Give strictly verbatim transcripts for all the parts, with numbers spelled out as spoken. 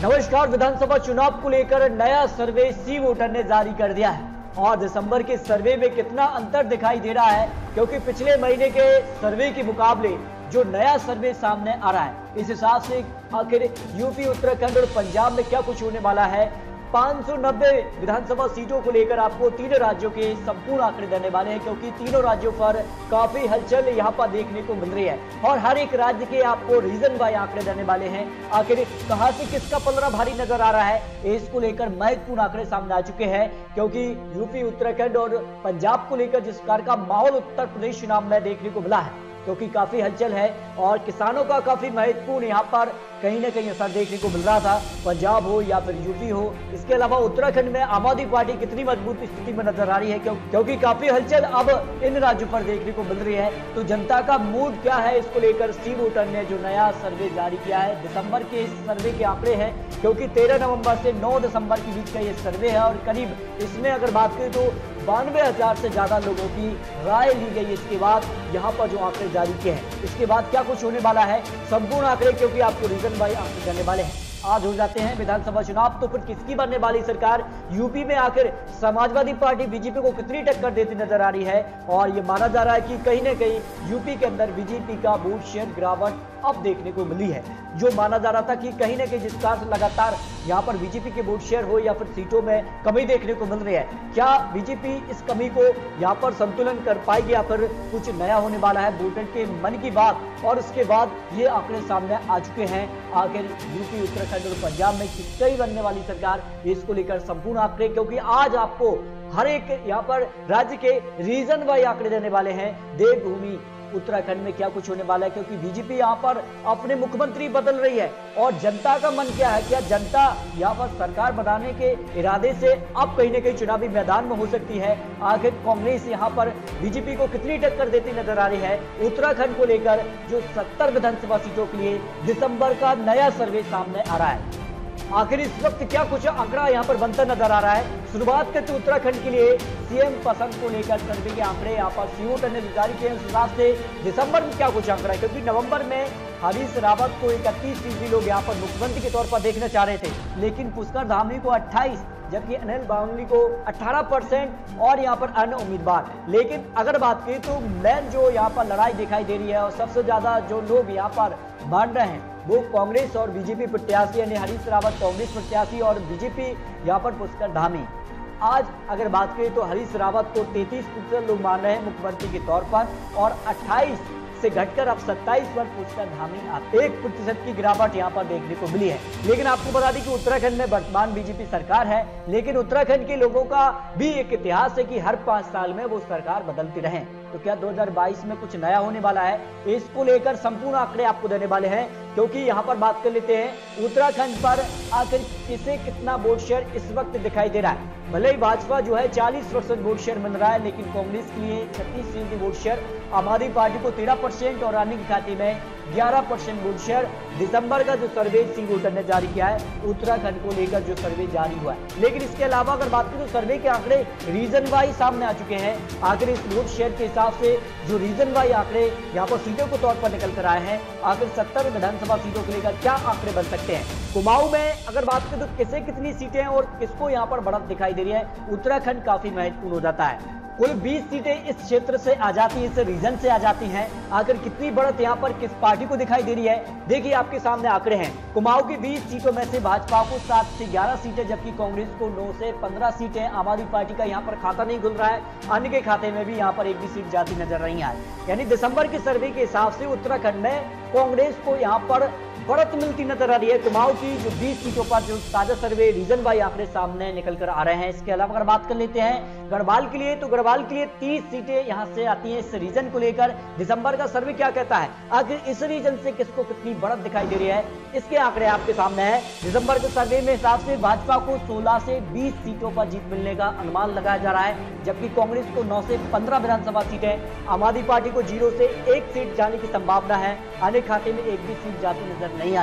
नमस्कार। विधानसभा चुनाव को लेकर नया सर्वे सी वोटर ने जारी कर दिया है और दिसंबर के सर्वे में कितना अंतर दिखाई दे रहा है, क्योंकि पिछले महीने के सर्वे के मुकाबले जो नया सर्वे सामने आ रहा है, इस हिसाब से आखिर यूपी, उत्तराखंड और पंजाब में क्या कुछ होने वाला है। पाँच सौ नब्बे विधानसभा सीटों को लेकर आपको तीन राज्यों के संपूर्ण आंकड़े देने वाले हैं, क्योंकि तीनों राज्यों पर काफी हलचल यहां पर देखने को मिल रही है और हर एक राज्य के आपको रीजन बाय आंकड़े देने वाले हैं। आखिर कहां से किसका पलड़ा भारी नजर आ रहा है, इसको लेकर महत्वपूर्ण आंकड़े सामने आ चुके हैं, क्योंकि यूपी, उत्तराखंड और पंजाब को लेकर जिस प्रकार का माहौल उत्तर प्रदेश चुनाव में देखने को मिला है, क्योंकि काफी हलचल है और किसानों का काफी महत्वपूर्ण यहाँ पर कहीं ना कहीं असर देखने को मिल रहा था, पंजाब हो या फिर यूपी हो। इसके अलावा उत्तराखंड में आम आदमी पार्टी कितनी मजबूत स्थिति में नजर आ रही है, क्यों, क्योंकि काफी हलचल अब इन राज्यों पर देखने को मिल रही है। तो जनता का मूड क्या है, इसको लेकर सी वोटर ने जो नया सर्वे जारी किया है, दिसंबर के इस सर्वे के आंकड़े हैं, क्योंकि तेरह नवंबर से नौ दिसंबर के बीच का ये सर्वे है और करीब इसमें अगर बात करें तो बानवे हजार से ज्यादा लोगों की राय ली गई। इसके बाद यहाँ पर जो आंकड़े जारी किए हैं, इसके बाद क्या कुछ होने वाला है, संपूर्ण आंकड़े क्योंकि आपको रीजन बाय आंकड़े देने वाले हैं। आज हो जाते हैं विधानसभा चुनाव, तो फिर किसकी बनने वाली सरकार। यूपी में आखिर समाजवादी पार्टी बीजेपी को कितनी टक्कर देती नजर आ रही है और ये माना जा रहा है कि कहीं ना कहीं यूपी के अंदर बीजेपी का वोट शेयर गिरावट अब देखने को मिली है। जो माना जा रहा था कि कहीं ना कहीं जिस प्रकार से लगातार यहाँ पर बीजेपी के वोट शेयर हो या फिर सीटों में कमी देखने को मिल रही है, क्या बीजेपी इस कमी को यहाँ पर संतुलन कर पाएगी या फिर कुछ नया होने वाला है, वोटर के मन की बात। और उसके बाद ये आंकड़े सामने आ चुके हैं, आखिर यूपी, उत्तराखंड और पंजाब में किसकी बनने वाली सरकार, इसको लेकर संपूर्ण आंकड़े, क्योंकि आज आपको हर एक यहाँ पर राज्य के रीजन वाइज आंकड़े देने वाले हैं। देवभूमि उत्तराखंड में क्या कुछ होने वाला है, क्योंकि बीजेपी यहाँ पर अपने मुख्यमंत्री बदल रही है और जनता का मन क्या है, क्या जनता यहाँ पर सरकार बनाने के इरादे से अब कहीं ना कहीं चुनावी मैदान में हो सकती है। आखिर कांग्रेस यहाँ पर बीजेपी को कितनी टक्कर देती नजर आ रही है। उत्तराखंड को लेकर जो सत्तर विधानसभा सीटों के लिए दिसंबर का नया सर्वे सामने आ रहा है, आखिर इस वक्त क्या कुछ आंकड़ा यहाँ पर बनता नजर आ रहा है। शुरुआत करते उत्तराखंड के लिए सीएम पसंद को लेकर सर्वे के आंकड़े यहाँ पर सी वोटर ने जारी किए। उस हिसाब से दिसंबर में क्या कुछ आंकड़ा है, क्योंकि नवंबर में हरीश रावत को इकतीस फीसदी लोग यहाँ पर मुख्यमंत्री के तौर पर देखना चाह रहे थे, लेकिन पुष्कर धामी को अट्ठाईस, जबकि अनिल बावली को अठारह परसेंट और यहाँ पर अन्य उम्मीदवार। लेकिन अगर बात करें तो मेन जो यहाँ पर लड़ाई दिखाई दे रही है और सबसे ज्यादा जो लोग यहाँ पर मान रहे हैं वो कांग्रेस और बीजेपी प्रत्याशी, यानी हरीश रावत कांग्रेस प्रत्याशी और बीजेपी यहाँ पर पुष्कर धामी। आज अगर बात करें तो हरीश रावत को तैंतीस प्रतिशत लोग मान रहे हैं मुख्यमंत्री के तौर पर और अट्ठाईस से घटकर अब सत्ताईस पर पुष्कर धामी एक प्रतिशत की गिरावट यहाँ पर देखने को मिली है। लेकिन आपको बता दें कि उत्तराखंड में वर्तमान बीजेपी सरकार है, लेकिन उत्तराखंड के लोगों का भी एक इतिहास है कि हर पांच साल में वो सरकार बदलती रहे। तो क्या दो हज़ार बाईस में कुछ नया होने वाला है, इसको लेकर संपूर्ण आंकड़े आपको देने वाले हैं, क्योंकि यहाँ पर बात कर लेते हैं उत्तराखंड पर आखिर किसे कितना वोट शेयर इस वक्त दिखाई दे रहा है। भले ही भाजपा जो है चालीस परसेंट वोट शेयर मिल रहा है, लेकिन कांग्रेस के लिए छत्तीस फीसदी वोट शेयर, आम आदमी पार्टी को तेरह परसेंट और रानी के खाते में ग्यारह परसेंट वोट शेयर। दिसंबर का जो सर्वे सी वोटर ने जारी किया है उत्तराखंड को लेकर जो सर्वे जारी हुआ है, लेकिन इसके अलावा अगर बात करें तो सर्वे के आंकड़े रीजन वाइज सामने आ चुके हैं। आखिर इस वोट शेयर के हिसाब से जो रीजन वाइज आंकड़े यहाँ पर सीटों के तौर पर निकल कर आए हैं, आखिर सत्तर विधानसभा सीटों को लेकर क्या आंकड़े बन सकते हैं। कुमाऊं में अगर बात करें तो किसे कितनी सीटें और किसको यहाँ पर बढ़त दिखाई दे रही है, उत्तराखंड काफी महत्वपूर्ण हो जाता है। कुल बीस सीटें इस क्षेत्र से आ जाती हैं, इस रीजन से आ जाती हैं। आखिर कितनी बढ़त यहाँ पर किस पार्टी को दिखाई दे रही है, देखिए आपके सामने आंकड़े हैं। कुमाऊं की बीस सीटों में से भाजपा को सात से ग्यारह सीटें, जबकि कांग्रेस को नौ से पंद्रह सीटें। आम आदमी पार्टी का यहाँ पर खाता नहीं खुल रहा है, अन्य के खाते में भी यहाँ पर एक भी सीट जाती नजर नहीं आई। यानी दिसंबर के सर्वे के हिसाब से उत्तराखंड में कांग्रेस को यहाँ पर बढ़त मिलती नजर आ रही है। कुमाऊं की जो बीस सीटों पर जो ताजा सर्वे रीजन वाइज आंकड़े सामने निकल कर आ रहे हैं। इसके अलावा अगर बात कर लेते हैं गढ़वाल के लिए, तो गढ़वाल के लिए तीस सीटें यहां से आती हैं इस रीजन को लेकर। दिसंबर का सर्वे क्या कहता है, आखिर इस रीजन से किसको कितनी बढ़त दिखाई दे रही है, इसके आंकड़े आपके सामने हैं। दिसंबर के सर्वे में हिसाब से भाजपा को सोलह से बीस सीटों पर जीत मिलने का अनुमान लगाया जा रहा है, जबकि कांग्रेस को नौ से पंद्रह विधानसभा सीटें, आम आदमी पार्टी को जीरो से एक सीट जाने की संभावना है, अन्य खाते में एक भी सीट जाती नजर नहीं आ रही है।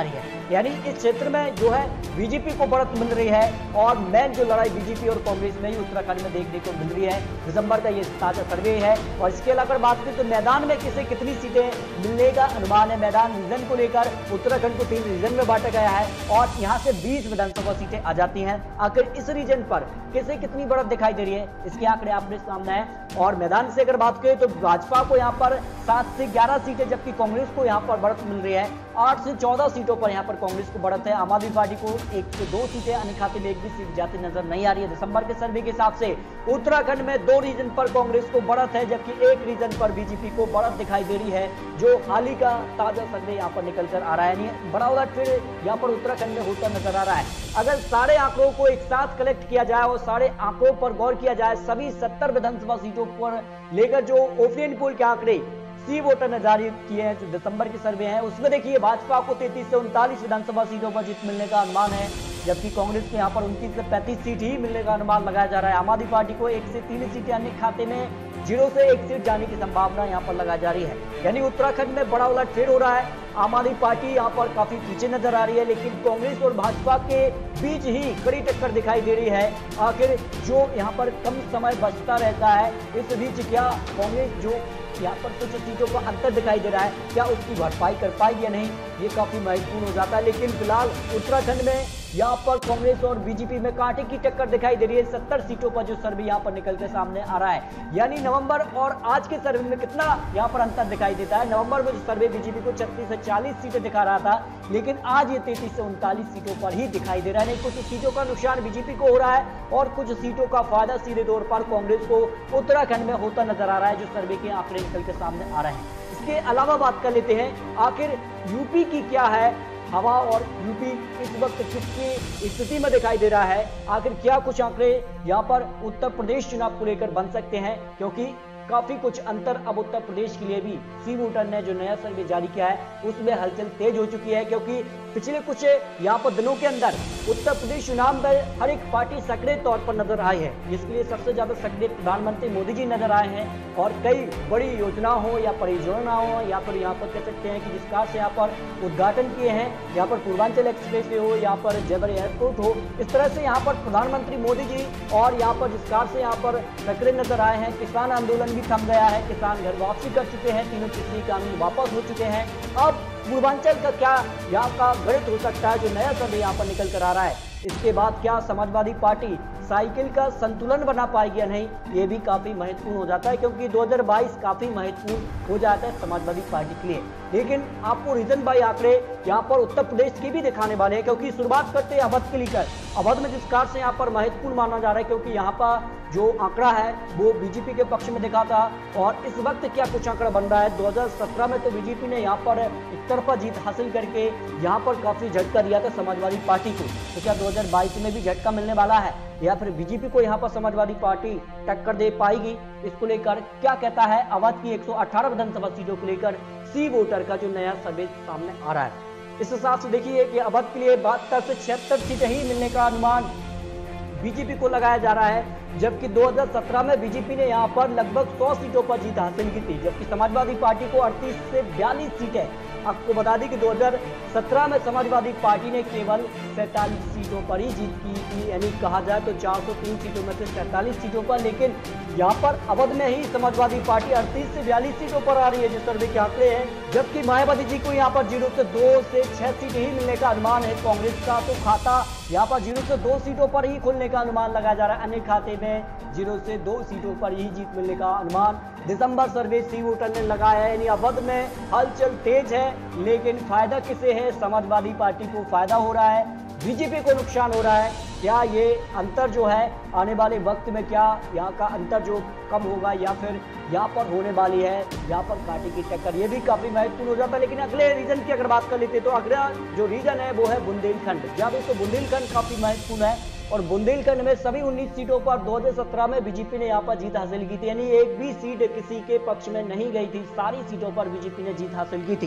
यानी इस क्षेत्र में जो है बीजेपी को बढ़त मिल रही है और मेन जो लड़ाई बीजेपी और कांग्रेस में ही उत्तराखंड में देखने को मिल रही है। दिसंबर का ये ताजा सर्वे है। और इसके अलावा बात करें तो मैदान में किसे कितनी सीटें मिलने का अनुमान है। मैदान रीजन को लेकर उत्तराखंड को तीन रीजन में बांटा गया है और यहाँ से बीस विधानसभा सीटें आ जाती हैं। आखिर इस रीजन पर किसे कितनी बढ़त दिखाई दे रही है, इसके आंकड़े आपके सामने है। और मैदान से अगर बात करें तो भाजपा को यहाँ पर सात से ग्यारह सीटें, जबकि कांग्रेस को यहाँ पर बढ़त मिल रही है आठ से चौदह सीटों पर यहाँ पर कांग्रेस को बढ़त है। आम आदमी पार्टी को एक से दो सीटें, अन्य खाते में एक भी सीट जाती नजर नहीं आ रही है। दिसंबर के सर्वे के हिसाब से उत्तराखंड में दो रीजन पर कांग्रेस को बढ़त है, जबकि एक रीजन पर बीजेपी को बढ़त दिखाई दे रही है, जो हाल ही का ताजा सर्वे यहाँ पर निकल कर आ रहा है। बड़ा उलट फिर यहाँ पर उत्तराखंड में होता नजर आ रहा है। अगर सारे आंकड़ों को एक साथ कलेक्ट किया जाए और सारे आंकड़ों पर गौर किया जाए, सभी सत्तर विधानसभा सीटों पर लेकर जो ओपिनियन पोल के आंकड़े सी वोटर ने जारी किए हैं, जो दिसंबर के सर्वे हैं, उसमें देखिए भाजपा को तैंतीस से उनतालीस विधानसभा सीटों पर जीत मिलने का अनुमान है, जबकि कांग्रेस को यहाँ पर उनतीस से पैंतीस सीट ही मिलने का अनुमान लगाया जा रहा है। आम आदमी पार्टी को एक से तीन सीटें, अन्य खाते में जीरो से एक सीट जाने की संभावना यहाँ पर लगाई जा रही है। यानी उत्तराखंड में बड़ा उलटफेर हो रहा है। आम आदमी पार्टी यहाँ पर काफी पीछे नजर आ रही है, लेकिन कांग्रेस और भाजपा के बीच ही कड़ी टक्कर दिखाई दे रही है। आखिर जो यहाँ पर कम समय बचता रहता है, इस बीच क्या कांग्रेस जो यहाँ पर कुछ सीटों का अंतर दिखाई दे रहा है, क्या उसकी भरपाई कर पाएगी या नहीं, ये काफी महत्वपूर्ण हो जाता है। लेकिन फिलहाल उत्तराखंड में यहाँ पर कांग्रेस और बीजेपी में कांटे की टक्कर दिखाई दे रही है सत्तर सीटों पर, जो सर्वे यहाँ पर निकल के सामने आ रहा है। यानी नवंबर और आज के सर्वे में कितना यहाँ पर अंतर दिखाई देता है। नवंबर में जो सर्वे बीजेपी को छत्तीस से चालीस सीटें दिखा रहा था, लेकिन आज ये तैंतीस से उनतालीस सीटों पर ही दिखाई दे रहा है। कुछ सीटों का नुकसान बीजेपी को हो रहा है और कुछ सीटों का फायदा सीधे तौर पर कांग्रेस को उत्तराखंड में होता नजर आ रहा है, जो सर्वे के आंकड़े निकल के सामने आ रहे हैं। इसके अलावा बात कर लेते हैं आखिर यूपी की क्या है हवा और यूपी इस वक्त किसकी स्थिति में दिखाई दे रहा है। आखिर क्या कुछ आंकड़े यहाँ पर उत्तर प्रदेश चुनाव को लेकर बन सकते हैं, क्योंकि काफी कुछ अंतर अब उत्तर प्रदेश के लिए भी सी वोटर ने जो नया सर्वे जारी किया है उसमें हलचल तेज हो चुकी है, क्योंकि पिछले कुछ यहाँ पर दिनों के अंदर उत्तर प्रदेश चुनाव में हर एक पार्टी सक्रिय तौर पर नजर आई है, जिसके लिए सबसे ज्यादा सक्रिय प्रधानमंत्री मोदी जी नजर आए हैं। और कई बड़ी योजना हो या परियोजना हो, या फिर यहाँ पर कह सकते हैं कि जिस कार से यहाँ पर उद्घाटन किए हैं, यहाँ पर पूर्वांचल एक्सप्रेस वे हो, यहाँ पर जेवर एयरपोर्ट हो, इस तरह से यहाँ पर प्रधानमंत्री मोदी जी और यहाँ पर जिस कार से यहाँ पर सक्रिय नजर आए हैं। किसान आंदोलन भी थम गया है, किसान घर वापसी कर चुके हैं, तीनों कृषि कानून वापस हो चुके हैं। अब पूर्वांचल का क्या यहाँ का गणित हो सकता है, जो नया सर्वे यहाँ पर निकल कर आ रहा है। इसके बाद क्या समाजवादी पार्टी साइकिल का संतुलन बना पाएगी या नहीं, ये भी काफी महत्वपूर्ण हो जाता है, क्योंकि दो हज़ार बाईस काफी महत्वपूर्ण हो जाता है समाजवादी पार्टी के लिए। लेकिन आपको रीजन बाई आंकड़े यहाँ पर उत्तर प्रदेश की भी दिखाने वाले हैं, क्योंकि शुरुआत करते हैं अवध के लेकर। अवध में जिस कार से यहाँ पर महत्वपूर्ण माना जा रहा है, क्योंकि यहाँ पर जो आंकड़ा है वो बीजेपी के पक्ष में दिखा था, और इस वक्त क्या कुछ आंकड़ा बन रहा है। दो हज़ार सत्रह में तो बीजेपी ने यहाँ पर एक तरफा जीत हासिल करके यहाँ पर काफी झटका दिया था समाजवादी पार्टी को, तो क्या दो हज़ार बाईस में भी झटका मिलने वाला है, या फिर बीजेपी को यहाँ पर समाजवादी पार्टी टक्कर दे पाएगी, इसको लेकर क्या कहता है अवध की एक सौ अठारह विधानसभा सीटों को लेकर सी वोटर का जो नया सर्वे सामने आ रहा है। इस हिसाब से देखिए कि अवध के लिए बहत्तर से छिहत्तर सीटें ही मिलने का अनुमान बीजेपी को लगाया जा रहा है, जबकि दो हज़ार सत्रह में बीजेपी ने यहां पर लगभग सौ सीटों पर जीत हासिल की थी, जबकि समाजवादी पार्टी को अड़तीस से बयालीस सीटें। आपको बता दें कि दो हज़ार सत्रह में समाजवादी पार्टी ने केवल सैंतालीस सीटों पर ही जीत की थी, यानी कहा जाए तो चार सौ तीन सीटों में से सैंतालीस सीटों पर। लेकिन यहाँ पर अवध में ही समाजवादी पार्टी अड़तीस से बयालीस सीटों पर आ रही है, जो सर्वे के आंकड़े हैं, जबकि मायावती जी को यहाँ पर जीरो से दो से छह सीटें ही मिलने का अनुमान है। कांग्रेस का तो खाता यहाँ पर जीरो से दो सीटों पर ही खुलने का अनुमान लगाया जा रहा है, अन्य खाते में जीरो से दो सीटों पर ही जीत मिलने का अनुमान दिसंबर सर्वे सी वोटर ने लगाया है। यानी अवध में हलचल तेज है, लेकिन फायदा किसे है? समाजवादी पार्टी को फायदा हो रहा है, बीजेपी को नुकसान हो रहा है। क्या ये अंतर जो है आने वाले वक्त में क्या यहाँ का अंतर जो कम होगा, या फिर यहाँ पर होने वाली है यहाँ पर कांटे की टक्कर, ये भी काफी महत्वपूर्ण हो जाता है। लेकिन अगले रीजन की अगर बात कर लेते तो अगला जो रीजन है वो है बुंदेलखंड। जब तो बुंदेलखंड काफी महत्वपूर्ण है, और बुंदेलखंड में सभी उन्नीस सीटों पर दो हज़ार सत्रह में बीजेपी ने यहाँ पर जीत हासिल की थी, यानी एक भी सीट किसी के पक्ष में नहीं गई थी, सारी सीटों पर बीजेपी ने जीत हासिल की थी।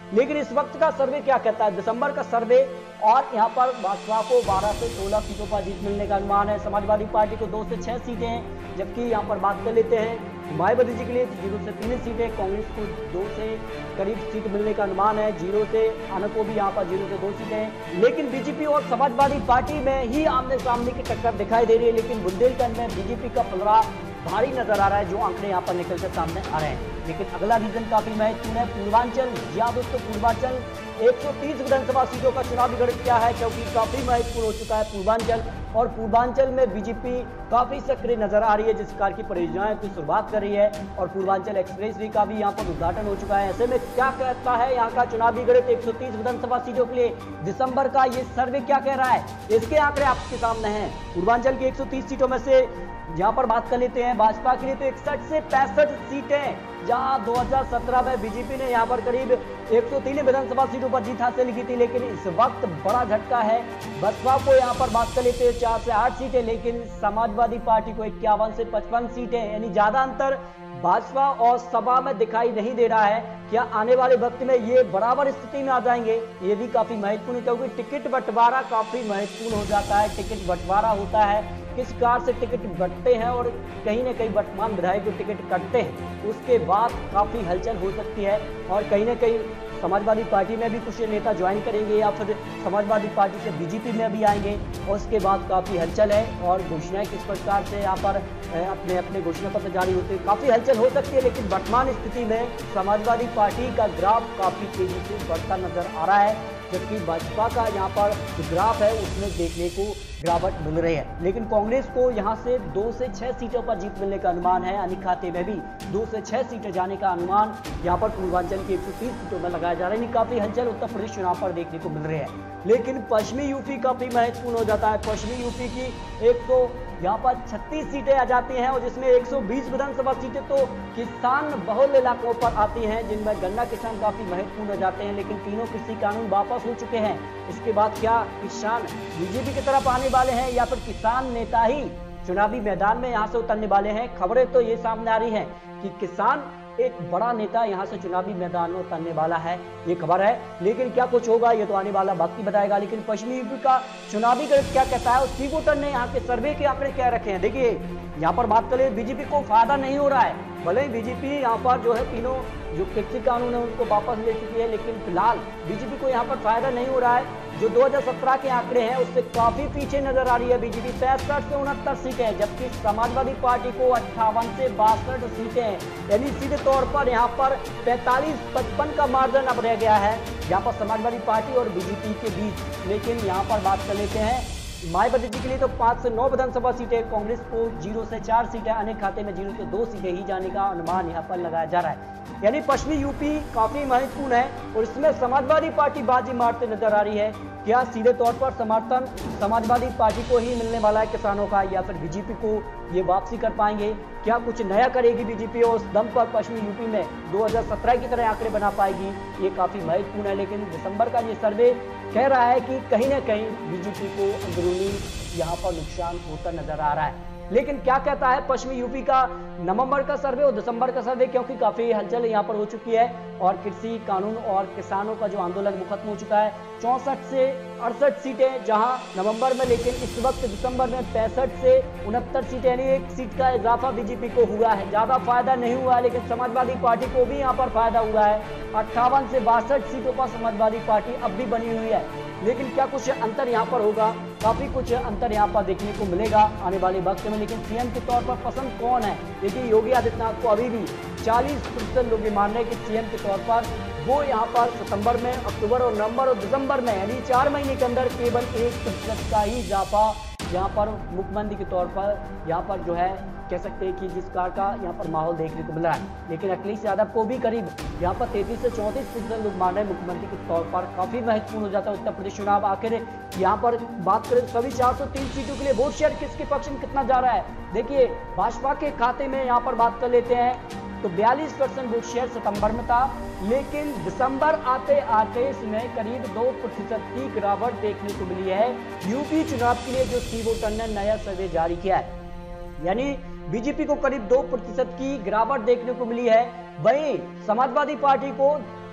लेकिन इस वक्त का सर्वे क्या कहता है, दिसंबर का सर्वे, और यहाँ पर भाजपा को बारह से सोलह सीटों पर जीत मिलने का अनुमान है। समाजवादी पार्टी को दो से छह सीटें हैं, जबकि यहाँ पर बात कर लेते हैं मायावती जी के लिए जीरो से तीन सीटें, कांग्रेस को दो से करीब सीट मिलने का अनुमान है, जीरो से आना को भी यहाँ पर जीरो से दो सीटें हैं। लेकिन बीजेपी और समाजवादी पार्टी में ही आमने सामने की टक्कर दिखाई दे रही है, लेकिन बुंदेलखंड में बीजेपी का पलड़ा भारी नजर आ रहा है, जो आंकड़े यहाँ पर निकल कर सामने आ रहे हैं। लेकिन अगला रीजन काफी महत्वपूर्ण है, पूर्वांचल। या दोस्तों, पूर्वांचल एक सौ तीस विधानसभा सीटों का चुनावी गणित क्या है, क्योंकि काफी महत्वपूर्ण हो चुका है पूर्वांचल, और पूर्वांचल में बीजेपी काफी सक्रिय नजर आ रही है, जिस प्रकार की परियोजनाएं की शुरुआत कर रही है, और पूर्वांचल एक्सप्रेस वे का भी यहाँ पर उद्घाटन हो चुका है। ऐसे में क्या कहता है यहाँ का चुनावी गणित एक सौ तीस विधानसभा सीटों के लिए दिसंबर का ये सर्वे क्या कह रहा है, इसके आंकड़े आपके सामने हैं। पूर्वांचल की एक सौ तीस सीटों में से यहाँ पर बात कर लेते हैं भाजपा के लिए तो इकसठ से पैंसठ सीटें, जहां दो हज़ार सत्रह में बीजेपी ने यहाँ पर करीब एक सौ तीन विधानसभा सीटों पर जीत हासिल की थी। लेकिन इस वक्त बड़ा झटका है, बसपा को यहाँ पर बात कर लेते हैं चार से आठ सीटें, लेकिन समाजवादी पार्टी को इक्यावन से पचपन सीटें, यानी ज्यादा अंतर भाजपा और सपा में दिखाई नहीं दे रहा है। क्या आने वाले वक्त में ये बराबर स्थिति में आ जाएंगे, ये भी काफी महत्वपूर्ण है, क्योंकि टिकट बंटवारा काफी महत्वपूर्ण हो जाता है। टिकट बंटवारा होता है, किस कार से टिकट बंटते हैं और कहीं ना कहीं वर्तमान विधायक जो टिकट कटते हैं, उसके बाद काफी हलचल हो सकती है, और कहीं ना कहीं समाजवादी पार्टी में भी कुछ नेता ज्वाइन करेंगे या फिर समाजवादी पार्टी से बीजेपी में भी आएंगे, और उसके बाद काफी हलचल है, और घोषणाएं किस प्रकार से यहाँ पर अपने अपने घोषणा पत्र जारी होते हैं, काफी हलचल हो सकती है। लेकिन वर्तमान स्थिति में समाजवादी पार्टी का ग्राफ काफी तेजी से बढ़ता नजर आ रहा है, जबकि भाजपा का यहाँ पर जो ग्राफ है उसमें देखने को गिरावट मिल रही है। लेकिन कांग्रेस को यहाँ से दो से छह सीटों पर जीत मिलने का अनुमान है, यानी खाते में भी दो से छह सीटें जाने का अनुमान यहाँ पर पूर्वांचल की एक सौ तीस सीटों में लगाया जा रहा है। काफी हलचल उत्तर प्रदेश चुनाव पर देखने को मिल रही है। लेकिन पश्चिमी यूपी काफी महत्वपूर्ण हो जाता है। पश्चिमी यूपी की एक सौ यहाँ पर छत्तीस सीटें आ जाती हैं, और जिसमें एक सौ बीस विधानसभा सीटें तो किसान बहुल इलाकों पर आती हैं, जिनमें गन्ना किसान काफी महत्वपूर्ण हो जाते हैं। लेकिन तीनों कृषि कानून वापस हो चुके हैं। इसके बाद क्या किसान बीजेपी की तरफ आने वाले हैं, या फिर किसान नेता ही चुनावी मैदान में यहाँ से उतरने वाले हैं? खबरें तो ये सामने आ रही हैं कि किसान एक बड़ा नेता यहाँ से चुनावी मैदान में उतरने वाला है, ये खबर है। लेकिन क्या कुछ होगा ये तो आने वाला वक्त ही बताएगा। लेकिन पश्चिमी यूपी का चुनावी गणित क्या कहता है, उसी वोटर ने यहाँ के सर्वे के आंकड़े क्या रखे हैं। देखिए, यहाँ पर बात करें बीजेपी को फायदा नहीं हो रहा है, भले ही बीजेपी यहाँ पर जो है तीनों जो कृषि कानून है उनको वापस ले चुकी है, लेकिन फिलहाल बीजेपी को यहाँ पर फायदा नहीं हो रहा है। जो दो हज़ार सत्रह के आंकड़े हैं उससे काफी पीछे नजर आ रही है बीजेपी, पैंसठ से उनहत्तर सीटें, जबकि समाजवादी पार्टी को अट्ठावन से बासठ सीटें, यानी सीधे तौर पर यहाँ पर पैंतालीस पचपन का मार्जिन अब रह गया है यहाँ पर समाजवादी पार्टी और बीजेपी के बीच। लेकिन यहाँ पर बात कर लेते हैं मायावती जी के लिए तो पांच से नौ विधानसभा सीटें, कांग्रेस को जीरो से चार सीटें, अनेक खाते में जीरो से दो सीटें ही जाने का अनुमान यहाँ पर लगाया जा रहा है। यानी पश्चिमी यूपी काफी महत्वपूर्ण है, और इसमें समाजवादी पार्टी बाजी मारते नजर आ रही है। क्या सीधे तौर पर समर्थन समाजवादी पार्टी को ही मिलने वाला है किसानों का, या फिर बीजेपी को ये वापसी कर पाएंगे? क्या कुछ नया करेगी बीजेपी और उस दम पर पश्चिमी यूपी में दो हज़ार सत्रह की तरह आंकड़े बना पाएगी? ये काफी महत्वपूर्ण है। लेकिन दिसंबर का ये सर्वे कह रहा है कि कहीं ना कहीं बीजेपी को अंदरूनी यहाँ पर नुकसान होता नजर आ रहा है। लेकिन क्या कहता है पश्चिमी यूपी का नवंबर का सर्वे और दिसंबर का सर्वे, क्योंकि काफी हलचल यहाँ पर हो चुकी है, और कृषि कानून और किसानों का जो आंदोलन खत्म हो चुका है। चौसठ से अड़सठ सीटें जहां नवंबर में, लेकिन इस वक्त दिसंबर में पैंसठ से उनहत्तर सीटें, यानी एक सीट का इजाफा बीजेपी को हुआ है। ज्यादा फायदा नहीं हुआ है, लेकिन समाजवादी पार्टी को भी यहाँ पर फायदा हुआ है। अट्ठावन से बासठ सीटों पर समाजवादी पार्टी अब भी बनी हुई है। लेकिन क्या कुछ अंतर यहाँ पर होगा? काफी कुछ अंतर यहाँ पर देखने को मिलेगा आने वाले वक्त में। लेकिन सीएम के तौर पर पसंद कौन है? देखिए, योगी आदित्यनाथ को अभी भी चालीस प्रतिशत लोग मान रहे हैं कि सीएम के तौर पर वो यहाँ पर सितंबर में, अक्टूबर और नवंबर और दिसंबर में, यानी चार महीने के अंदर केवल एक प्रतिशत का ही इजाफा यहाँ पर मुख्यमंत्री के तौर पर यहाँ पर जो है कह सकते हैं कि जिस कार का यहाँ पर माहौल देखने को मिल रहा है। लेकिन अखिलेश यादव को भी करीब यहाँ पर तैंतीस से चौंतीस फीसद लोग मान रहे हैं मुख्यमंत्री के तौर पर। काफी महत्वपूर्ण हो जाता है उत्तर प्रदेश चुनाव। आखिर यहाँ पर बात करें सभी चार सौ तीन सीटों के लिए वोट शेयर किसके पक्ष में कितना जा रहा है? देखिए, भाजपा के खाते में यहाँ पर बात कर लेते हैं तो बयालीस परसेंट वोट शेयर सितंबर में था, लेकिन दिसंबर आते आते इसमें करीब दो प्रतिशत की गिरावट देखने को मिली है। यूपी चुनाव के लिए जो सी वोटर ने नया सर्वे जारी किया है, यानी बीजेपी को करीब दो प्रतिशत की गिरावट देखने को मिली है। वहीं समाजवादी पार्टी को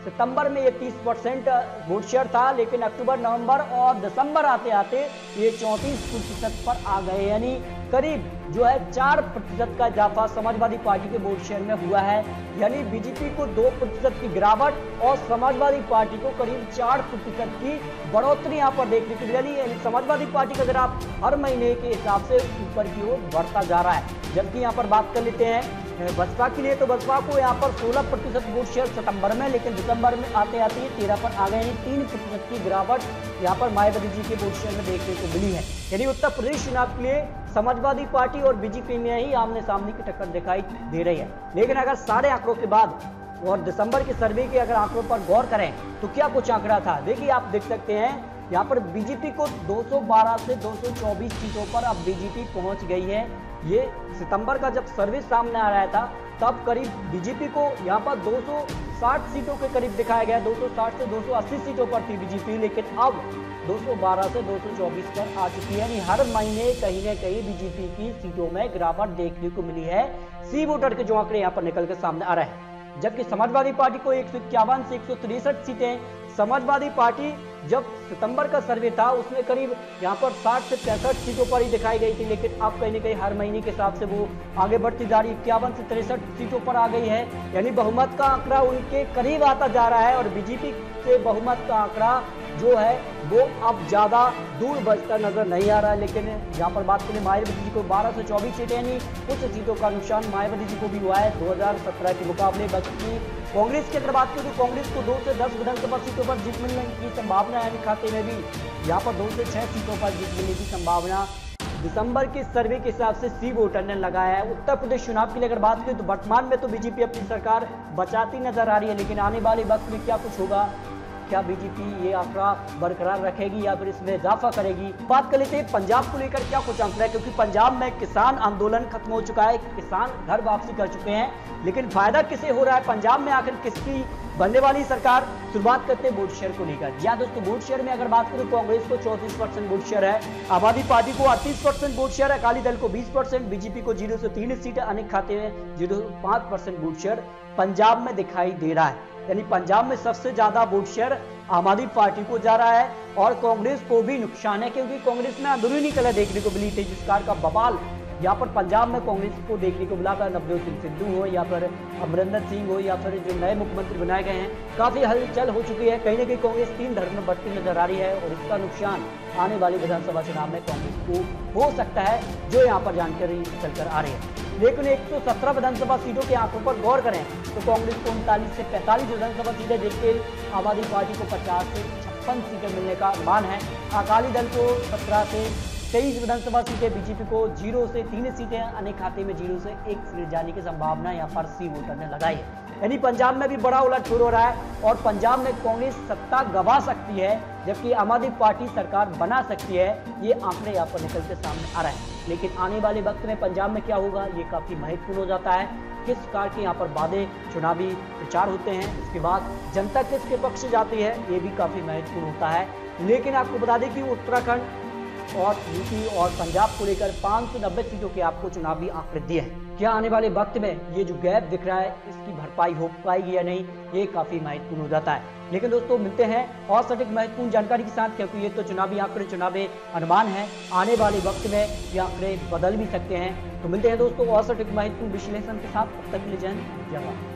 सितंबर में ये तीस परसेंट वोट शेयर था, लेकिन अक्टूबर, नवंबर और दिसंबर आते आते ये चौंतीस प्रतिशत पर आ गए, यानी करीब जो है चार प्रतिशत का इजाफा समाजवादी पार्टी के वोट शेयर में हुआ है। यानी बीजेपी को दो प्रतिशत की गिरावट और समाजवादी पार्टी को करीब चार प्रतिशत की बढ़ोतरी यहाँ पर देखने को मिली। यानी समाजवादी पार्टी का ग्राफ हर महीने के हिसाब से ऊपर की ओर बढ़ता जा रहा है। जबकि यहाँ पर बात कर लेते हैं बसपा के लिए, तो बसपा को यहाँ पर सोलह प्रतिशत वोट शेयर सितंबर में, लेकिन दिसंबर में आते आते ही तेरह पर आ गए, यानी तीन प्रतिशत की गिरावट यहाँ पर मायावती जी के वोट शेयर में देखने को मिली है। यानी उत्तर प्रदेश चुनाव के लिए समाजवादी पार्टी और बीजेपी में ही आमने सामने की टक्कर दिखाई दे रही है। लेकिन अगर सारे आंकड़ों के बाद और दिसंबर के सर्वे के अगर आंकड़ों पर गौर करें तो क्या कुछ आंकड़ा था, देखिए आप देख सकते हैं यहाँ पर बीजेपी को दो सौ बारह से दो सौ चौबीस सीटों पर अब बीजेपी पहुंच गई है। ये सितंबर का जब सर्वे सामने आ रहा था तब करीब बीजेपी को यहाँ पर दो सौ साठ सीटों के करीब दिखाया गया, दो सौ साठ से दो सौ अस्सी सीटों पर थी बीजेपी, लेकिन अब दो सौ बारह से दो सौ चौबीस पर आ चुकी है। यानी हर महीने कहीं न कहीं बीजेपी की सीटों में गिरावट देखने को मिली है। सी वोटर के जो आंकड़े यहाँ पर निकल के सामने आ रहे हैं, जबकि समाजवादी पार्टी को एक सौ इक्यावन से एक सौ तिरसठ सीटें, समाजवादी पार्टी जब सितंबर का सर्वे था उसमें करीब यहाँ पर साठ से पैंसठ सीटों पर ही दिखाई गई थी, लेकिन अब कहीं ना कहीं हर महीने के हिसाब से वो आगे बढ़ती जा रही, इक्यावन से तिरसठ सीटों पर आ गई है। यानी बहुमत का आंकड़ा उनके करीब आता जा रहा है और बीजेपी से बहुमत का आंकड़ा जो है वो अब ज्यादा दूर बचता नजर नहीं आ रहा है। लेकिन यहाँ पर बात करें मायावती जी को बारह से चौबीस सीटें, यानी कुछ सीटों का नुकसान मायावती जी को भी हुआ है दो हजार सत्रह के मुकाबले। बल्कि कांग्रेस की अगर बात करें तो कांग्रेस को दो से दस विधानसभा सीटों पर जीत मिलने की संभावना है, खाते में भी यहाँ पर दो से छह सीटों पर जीत मिलने की संभावना दिसंबर के सर्वे के हिसाब से सी वोटर ने लगाया है। उत्तर प्रदेश चुनाव के लिए अगर बात करें तो वर्तमान में तो बीजेपी अपनी सरकार बचाती नजर आ रही है, लेकिन आने वाले वक्त में क्या कुछ होगा, क्या बीजेपी ये आंकड़ा बरकरार रखेगी या फिर इसमें इजाफा करेगी। बात कर लेते हैं पंजाब को लेकर क्या कुछ आंकड़ा है, क्योंकि पंजाब में किसान आंदोलन खत्म हो चुका है, किसान घर वापसी कर चुके हैं, लेकिन फायदा किसे हो रहा है पंजाब में, आखिर किसकी बनने वाली सरकार। शुरुआत करते हैं वोट शेयर को लेकर। जी दोस्तों, वोट शेयर में अगर बात करें कांग्रेस को चौंतीस परसेंट वोट शेयर है, आम आदमी पार्टी को अड़तीस परसेंट वोट शेयर है, अकाली दल को बीस परसेंट, बीजेपी को जीरो से तीन सीट, अनेक खाते में जीरो से पांच परसेंट वोट शेयर पंजाब में दिखाई दे रहा है। यानी पंजाब में सबसे ज्यादा वोट शेयर आम आदमी पार्टी को जा रहा है और कांग्रेस को भी नुकसान है, क्योंकि कांग्रेस में अंदरूनी कलह देखने को मिली थी, जिस कार का बवाल यहाँ पर पंजाब में कांग्रेस को देखने को मिला था। नवजोत सिंह सिद्धू हो या फिर अमरिंदर सिंह हो या फिर जो नए मुख्यमंत्री बनाए गए हैं, काफी हलचल हो चुकी है। कहीं ना कहीं कांग्रेस तीन धर्म में बढ़ती नजर आ रही है और इसका नुकसान आने वाले विधानसभा चुनाव में कांग्रेस को हो सकता है, जो यहाँ पर जानकारी चलकर आ रही है। लेकिन एक सौ सत्रह विधानसभा सीटों के आंकड़ों पर गौर करें तो कांग्रेस को उनतालीस से पैंतालीस विधानसभा सीटें, जबकि आम आदमी पार्टी को पचास से छप्पन सीटें मिलने का अनुमान है। अकाली दल को सत्रह से तेईस विधानसभा सीटें, बीजेपी को जीरो से तीन सीटें, अनेक खाते में जीरो से एक सीट जाने की संभावना यहाँ पर सी वोटर ने लगाई है। यानी पंजाब में भी बड़ा उलटफेर हो रहा है और पंजाब में कांग्रेस सत्ता गंवा सकती है, जबकि आम आदमी पार्टी सरकार बना सकती है। ये आंकड़े यहाँ पर निकल के सामने आ रहे हैं। लेकिन आने वाले वक्त में पंजाब में क्या होगा ये काफी महत्वपूर्ण हो जाता है। किस प्रकार के यहाँ पर वादे चुनावी प्रचार होते हैं, इसके बाद जनता किसके पक्ष से जाती है, ये भी काफी महत्वपूर्ण होता है। लेकिन आपको बता दें कि उत्तराखंड और यूपी और पंजाब को लेकर पाँच सौ नब्बे सीटों के आपको चुनावी आंकड़े दिए हैं। क्या आने वाले वक्त में ये जो गैप दिख रहा है इसकी भरपाई हो पाएगी या नहीं, ये काफी महत्वपूर्ण हो जाता है। लेकिन दोस्तों मिलते हैं और सटीक महत्वपूर्ण जानकारी के साथ, क्योंकि ये तो चुनावी आंकड़े चुनावी अनुमान है, आने वाले वक्त में ये आंकड़े बदल भी सकते हैं। तो मिलते हैं दोस्तों और सटीक महत्वपूर्ण विश्लेषण के साथ, तब तक के लिए जय हिंद, जय भारत।